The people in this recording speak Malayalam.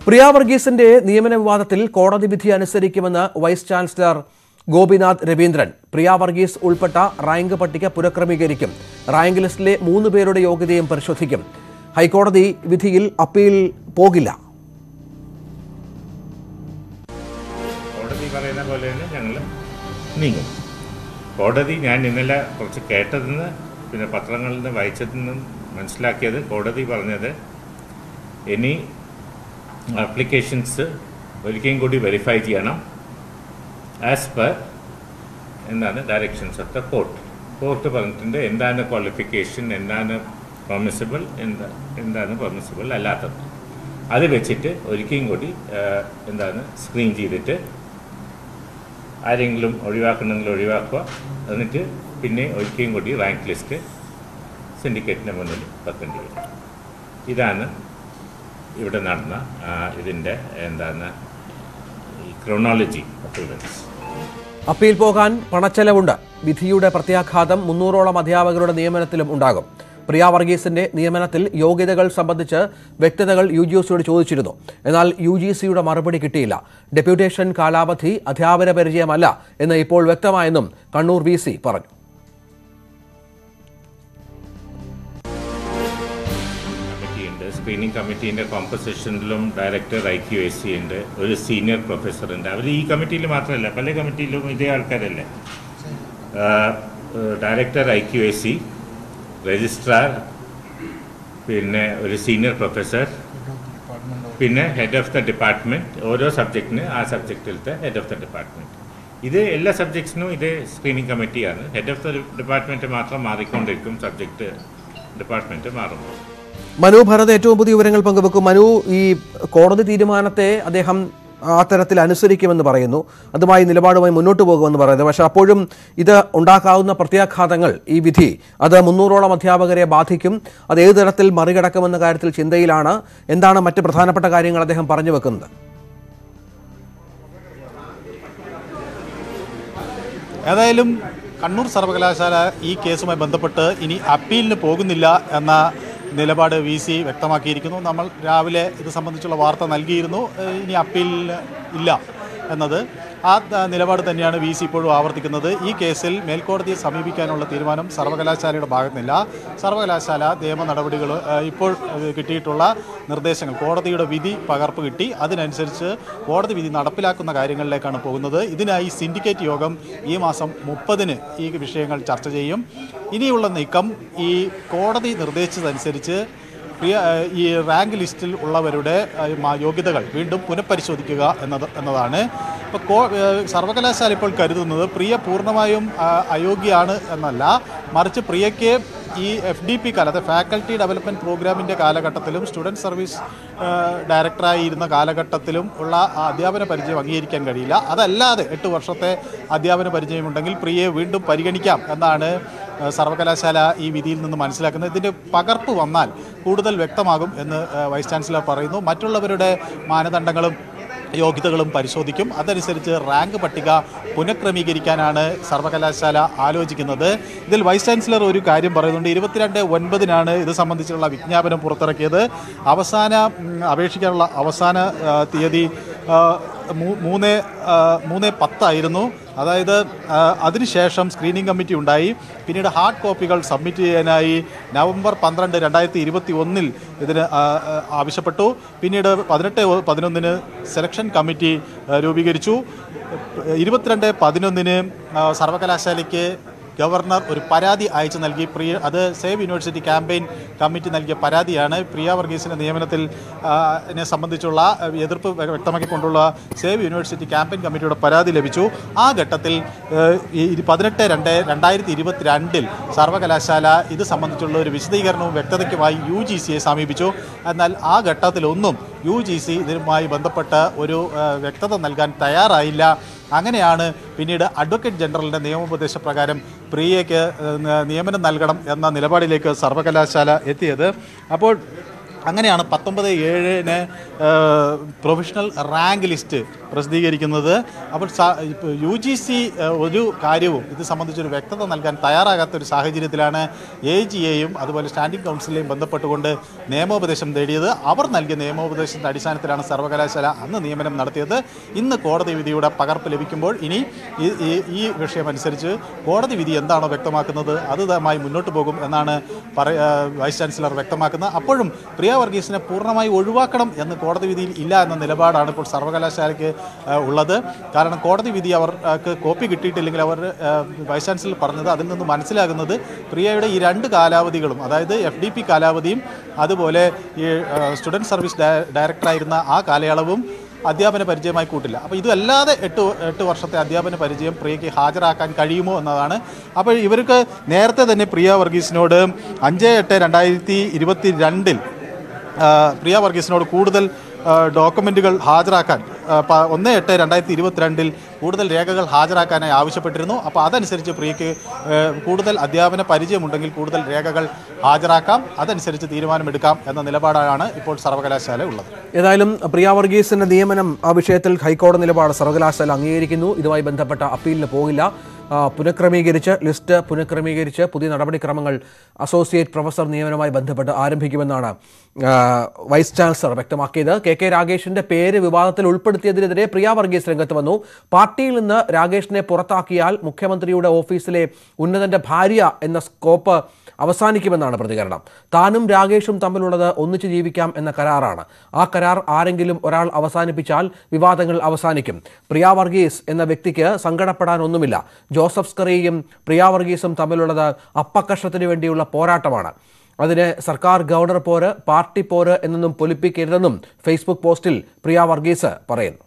Priya Varghese നിയമന വിവാദത്തിൽ കോടതി വിധി അനുസരിക്കുമെന്ന് vice chancellor Gopinath Ravindran. Priya Varghese ഉൾപ്പെട്ട റാങ്ക് പട്ടിക പുനഃക്രമീകരിക്കും. റാങ്ക് ലിസ്റ്റിലെ 3 പേരുടെ യോഗ്യതയും പരിശോധിക്കും. ഹൈക്കോടതി വിധിയിൽ അപ്പീൽ പോകില്ല. കോടതി പറയുന്ന പോലെ തന്നെ ഞങ്ങൾ നീങ്ങും. കോടതി ഞാൻ ഇന്നലെ കുറച്ച് കേട്ടതെന്ന് പിന്നെ പത്രങ്ങളിൽ നിന്ന് വായിച്ചതിൽ നിന്നും മനസ്സിലാക്കിയത് കോടതി പറഞ്ഞത് ഇനി ആപ്ലിക്കേഷൻസ് ഒരിക്കലും കൂടി വെരിഫൈ ചെയ്യണം ആസ് പെർ എന്താണ് ഡയറക്ഷൻസ് ഓഫ് ദ കോർട്ട് പറഞ്ഞിട്ടുണ്ട് എന്താണ് ക്വാളിഫിക്കേഷൻ, എന്താണ് പെർമിസിബിൾ, എന്താണ് പെർമിസിബിൾ അല്ലാത്തത്. അത് വെച്ചിട്ട് ഒരിക്കലും കൂടി എന്താണ് സ്ക്രീൻ ചെയ്തിട്ട് ആരെങ്കിലും ഒഴിവാക്കണമെങ്കിൽ ഒഴിവാക്കുക, എന്നിട്ട് പിന്നെ ഒരിക്കലും കൂടി റാങ്ക് ലിസ്റ്റ് സിൻഡിക്കേറ്റിന് മുന്നിൽ വെക്കേണ്ടി വരും. ഇതാണ് ഇവിടെ നടന്ന ഇതിൻ്റെ എന്താണ് ക്രോണോളജി ഓഫ് ഇവൻറ്റ്സ്. അപ്പീൽ പോകാൻ പണച്ചെലവുണ്ട്. വിധിയുടെ പ്രത്യാഘാതം 300ഓളം അധ്യാപകരുടെ നിയമനത്തിലും ഉണ്ടാകും. പ്രിയ വർഗീസിന്റെ നിയമനത്തിൽ യോഗ്യതകൾ സംബന്ധിച്ച് വ്യക്തതകൾ UGCയോട് ചോദിച്ചിരുന്നു. എന്നാൽ UGCയുടെ മറുപടി കിട്ടിയില്ല. ഡെപ്യൂട്ടേഷൻ കാലാവധി അധ്യാപന പരിചയമല്ല എന്ന് ഇപ്പോൾ വ്യക്തമായെന്നും കണ്ണൂർ VC പറഞ്ഞു. സ്ക്രീനിങ് കമ്മിറ്റീൻ്റെ കോമ്പസിഷനിലും ഡയറക്ടർ IQAC ഉണ്ട്, ഒരു സീനിയർ പ്രൊഫസർ ഉണ്ട്. അവർ ഈ കമ്മിറ്റിയിൽ മാത്രമല്ല, പല കമ്മിറ്റിയിലും ഇതേ ആൾക്കാരല്ലേ. ഡയറക്ടർ IQAC, രജിസ്ട്രാർ, പിന്നെ ഒരു സീനിയർ പ്രൊഫസർ, പിന്നെ ഹെഡ് ഓഫ് ദ ഡിപ്പാർട്ട്മെൻറ്റ്. ഓരോ സബ്ജക്റ്റിന് ആ സബ്ജക്റ്റിലത്തെ ഹെഡ് ഓഫ് ദ ഡിപ്പാർട്ട്മെൻറ്റ്. ഇത് എല്ലാ സബ്ജക്ട്സിനും ഇതേ സ്ക്രീനിങ് കമ്മിറ്റിയാണ്. ഹെഡ് ഓഫ് ദ ഡിപ്പാർട്ട്മെൻറ്റ് മാത്രം മാറിക്കൊണ്ടിരിക്കും സബ്ജക്റ്റ് ഡിപ്പാർട്ട്മെൻറ്റ് മാറുമ്പോൾ. മനു ഭരത് ഏറ്റവും പുതിയ വിവരങ്ങൾ പങ്കുവെക്കും. മനു, ഈ കോടതി തീരുമാനത്തെ അദ്ദേഹം അത്തരത്തിൽ അനുസരിക്കുമെന്ന് പറയുന്നു, അതുമായി നിലപാടുമായി മുന്നോട്ട് പോകുമെന്ന് പറയുന്നത്. പക്ഷേ അപ്പോഴും ഇത് ഉണ്ടാക്കാവുന്ന പ്രത്യാഘാതങ്ങൾ, ഈ വിധി അത് 300ഓളം അധ്യാപകരെ ബാധിക്കും. അത് ഏത് തരത്തിൽ മറികടക്കുമെന്ന കാര്യത്തിൽ ചിന്തയിലാണ്. എന്താണ് മറ്റ് പ്രധാനപ്പെട്ട കാര്യങ്ങൾ അദ്ദേഹം പറഞ്ഞു വെക്കുന്നത്? ഏതായാലും കണ്ണൂർ സർവകലാശാല ഈ കേസുമായി ബന്ധപ്പെട്ട് ഇനി അപ്പീലിന് പോകുന്നില്ല എന്ന നിലപാട് VC വ്യക്തമാക്കിയിരിക്കുന്നു. നമ്മൾ രാവിലെ ഇത് സംബന്ധിച്ചുള്ള വാർത്ത നൽകിയിരുന്നു. ഇനി അപ്പീലിന് ഇല്ല എന്നത് ആ നിലപാട് തന്നെയാണ് VC ഇപ്പോഴും ആവർത്തിക്കുന്നത്. ഈ കേസിൽ മേൽക്കോടതിയെ സമീപിക്കാനുള്ള തീരുമാനം സർവകലാശാലയുടെ ഭാഗത്തുനിന്നില്ല. സർവകലാശാല നിയമ നടപടികൾ ഇപ്പോൾ കിട്ടിയിട്ടുള്ള നിർദ്ദേശങ്ങൾ, കോടതിയുടെ വിധി പകർപ്പ് കിട്ടി, അതിനനുസരിച്ച് കോടതി വിധി നടപ്പിലാക്കുന്ന കാര്യങ്ങളിലേക്കാണ് പോകുന്നത്. ഇതിനായി സിൻഡിക്കേറ്റ് യോഗം ഈ മാസം 30-ന് ഈ വിഷയങ്ങൾ ചർച്ച ചെയ്യും. ഇനിയുള്ള നീക്കം ഈ കോടതി നിർദ്ദേശിച്ചതനുസരിച്ച് ഈ റാങ്ക് ലിസ്റ്റിൽ ഉള്ളവരുടെ യോഗ്യതകൾ വീണ്ടും പുനഃപരിശോധിക്കുക എന്നതാണ്. ഇപ്പോൾ സർവകലാശാല ഇപ്പോൾ കരുതുന്നത് പ്രിയ പൂർണ്ണമായും അയോഗ്യയാണ് എന്നല്ല, മറിച്ച് പ്രിയയ്ക്ക് ഈ FDP കാലത്ത് ഫാക്കൽറ്റി ഡെവലപ്മെൻറ്റ് പ്രോഗ്രാമിൻ്റെ കാലഘട്ടത്തിലും സ്റ്റുഡൻറ്റ് സർവീസ് ഡയറക്ടറായി ഇരുന്ന കാലഘട്ടത്തിലും ഉള്ള അധ്യാപന പരിചയം അംഗീകരിക്കാൻ കഴിയില്ല. അതല്ലാതെ 8 വർഷത്തെ അധ്യാപന പരിചയമുണ്ടെങ്കിൽ പ്രിയയെ വീണ്ടും പരിഗണിക്കാം എന്നാണ് സർവകലാശാല ഈ വിധിയിൽ നിന്ന് മനസ്സിലാക്കുന്നത്. ഇതിൻ്റെ പകർപ്പ് വന്നാൽ കൂടുതൽ വ്യക്തമാകും എന്ന് വൈസ് ചാൻസലർ പറയുന്നു. മറ്റുള്ളവരുടെ മാനദണ്ഡങ്ങളും യോഗ്യതകളും പരിശോധിക്കും. അതനുസരിച്ച് റാങ്ക് പട്ടിക പുനഃക്രമീകരിക്കാനാണ് സർവകലാശാല ആലോചിക്കുന്നത്. ഇതിൽ വൈസ് ചാൻസലർ ഒരു കാര്യം പറയുന്നുണ്ട്. 22/9-നാണ് ഇത് സംബന്ധിച്ചുള്ള വിജ്ഞാപനം പുറത്തിറക്കിയത്. അപേക്ഷിക്കാനുള്ള അവസാന തീയതി 3/10 അതായത് അതിനുശേഷം സ്ക്രീനിങ് കമ്മിറ്റി ഉണ്ടായി. പിന്നീട് ഹാർഡ് കോപ്പികൾ സബ്മിറ്റ് ചെയ്യാനായി November 12, 2021 ഇതിന് ആവശ്യപ്പെട്ടു. പിന്നീട് 18/11 സെലക്ഷൻ കമ്മിറ്റി രൂപീകരിച്ചു. 22/11 സർവകലാശാലയ്ക്ക് ഗവർണർ ഒരു പരാതി അയച്ചു നൽകി. അത് സേവ് യൂണിവേഴ്സിറ്റി ക്യാമ്പയിൻ കമ്മിറ്റി നൽകിയ പരാതിയാണ്. പ്രിയ വർഗീസിൻ്റെ നിയമനത്തിൽ സംബന്ധിച്ചുള്ള എതിർപ്പ് വ്യക്തമാക്കിക്കൊണ്ടുള്ള സേവ് യൂണിവേഴ്സിറ്റി ക്യാമ്പയിൻ കമ്മിറ്റിയുടെ പരാതി ലഭിച്ചു. ആ ഘട്ടത്തിൽ 18/2/2022 സർവകലാശാല ഇത് സംബന്ധിച്ചുള്ള ഒരു വിശദീകരണവും വ്യക്തതയ്ക്കുമായി UGCയെ സമീപിച്ചു. എന്നാൽ ആ ഘട്ടത്തിലൊന്നും UGC ഇതിനുമായി ബന്ധപ്പെട്ട ഒരു വ്യക്തത നൽകാൻ തയ്യാറായില്ല. അങ്ങനെയാണ് പിന്നീട് അഡ്വക്കേറ്റ് ജനറലിൻ്റെ നിയമോപദേശപ്രകാരം പ്രിയയ്ക്ക് നിയമനം നൽകണം എന്ന നിലപാടിലേക്ക് സർവകലാശാല എത്തിയത്. അപ്പോൾ അങ്ങനെയാണ് 19/7 പ്രൊഫഷണൽ റാങ്ക് ലിസ്റ്റ് പ്രസിദ്ധീകരിക്കുന്നത്. അപ്പോൾ UGC ഒരു കാര്യവും ഇത് സംബന്ധിച്ചൊരു വ്യക്തത നൽകാൻ തയ്യാറാകാത്തൊരു സാഹചര്യത്തിലാണ് AGയെയും അതുപോലെ സ്റ്റാൻഡിംഗ് കൗൺസിലെയും ബന്ധപ്പെട്ടുകൊണ്ട് നിയമോപദേശം തേടിയത്. അവർ നൽകിയ നിയമോപദേശത്തിൻ്റെ അടിസ്ഥാനത്തിലാണ് സർവകലാശാല അന്ന് നിയമനം നടത്തിയത്. ഇന്ന് കോടതി വിധിയുടെ പകർപ്പ് ലഭിക്കുമ്പോൾ ഇനി ഈ വിഷയമനുസരിച്ച് കോടതി വിധി എന്താണോ വ്യക്തമാക്കുന്നത് അതുമായി മുന്നോട്ട് പോകും എന്നാണ് വൈസ് ചാൻസലർ വ്യക്തമാക്കുന്നത്. അപ്പോഴും പ്രിയ വർഗീസിനെ പൂർണ്ണമായി ഒഴിവാക്കണം എന്ന് കോടതി വിധിയിൽ ഇല്ല എന്ന നിലപാടാണ് ഇപ്പോൾ സർവകലാശാലയ്ക്ക് ഉള്ളത്. കാരണം കോടതി വിധി അവർക്ക് കോപ്പി കിട്ടിയിട്ടില്ലെങ്കിൽ അവർ വൈസ് ചാൻസലർ പറഞ്ഞത് അതിൽ നിന്ന് മനസ്സിലാകുന്നത് പ്രിയയുടെ ഈ 2 കാലാവധികളും, അതായത് FDP കാലാവധിയും അതുപോലെ ഈ സ്റ്റുഡൻറ് സർവീസ് ഡയറക്ടറായിരുന്ന ആ കാലയളവും അധ്യാപന പരിചയമായി കൂട്ടില്ല. അപ്പോൾ ഇതല്ലാതെ 8 വർഷത്തെ അധ്യാപന പരിചയം പ്രിയയ്ക്ക് ഹാജരാക്കാൻ കഴിയുമോ എന്നതാണ്. അപ്പോൾ ഇവർക്ക് നേരത്തെ തന്നെ പ്രിയ വർഗീസിനോട് 5/8/2022 പ്രിയ വർഗീസിനോട് കൂടുതൽ ഡോക്യുമെൻറ്റുകൾ ഹാജരാക്കാൻ 1/8/2022 കൂടുതൽ രേഖകൾ ഹാജരാക്കാനായി ആവശ്യപ്പെട്ടിരുന്നു. അപ്പോൾ അതനുസരിച്ച് പ്രിയയ്ക്ക് കൂടുതൽ അധ്യാപന പരിചയമുണ്ടെങ്കിൽ കൂടുതൽ രേഖകൾ ഹാജരാക്കാം, അതനുസരിച്ച് തീരുമാനമെടുക്കാം എന്ന നിലപാടാണ് ഇപ്പോൾ സർവകലാശാല ഉള്ളത്. ഏതായാലും പ്രിയ വർഗീസിന്റെ നിയമനം ആ വിഷയത്തിൽ ഹൈക്കോടതി നിലപാട് സർവകലാശാല അംഗീകരിക്കുന്നു. ഇതുമായി ബന്ധപ്പെട്ട അപ്പീലിന് പോകില്ല. ലിസ്റ്റ് പുനഃക്രമീകരിച്ച് പുതിയ നടപടിക്രമങ്ങൾ അസോസിയേറ്റ് പ്രൊഫസർ നിയമനവുമായി ബന്ധപ്പെട്ട് ആരംഭിക്കുമെന്നാണ് വൈസ് ചാൻസലർ വ്യക്തമാക്കിയത്. KK രാഗേഷിന്റെ പേര് വിവാദത്തിൽ ഉൾപ്പെടുത്തിയതിനെതിരെ പ്രിയ വർഗീസ് രംഗത്ത് വന്നു. പാർട്ടിയിൽ നിന്ന് രാഗേഷിനെ പുറത്താക്കിയാൽ മുഖ്യമന്ത്രിയുടെ ഓഫീസിലെ ഉന്നതന്റെ ഭാര്യ എന്ന സ്കോപ്പ് അവസാനിക്കുമെന്നാണ് പ്രതികരണം. താനും രാഗേഷും തമ്മിലുള്ളത് ഒന്നിച്ചു ജീവിക്കാം എന്ന കരാറാണ്. ആ കരാർ ആരെങ്കിലും ഒരാൾ അവസാനിപ്പിച്ചാൽ വിവാദങ്ങൾ അവസാനിക്കും. പ്രിയ വർഗീസ് എന്ന വ്യക്തിക്ക് സങ്കടപ്പെടാനൊന്നുമില്ല. ജോസഫ് സ്കറിയയും പ്രിയ വർഗീസും തമ്മിലുള്ളത് അപ്പക്കഷത്തിന് വേണ്ടിയുള്ള പോരാട്ടമാണ്. അതിന് സർക്കാർ ഗവർണർ പോര്, പാർട്ടി പോര് എന്നൊന്നും പൊലിപ്പിക്കരുതെന്നും ഫേസ്ബുക്ക് പോസ്റ്റിൽ പ്രിയ വർഗീസ് പറയുന്നു.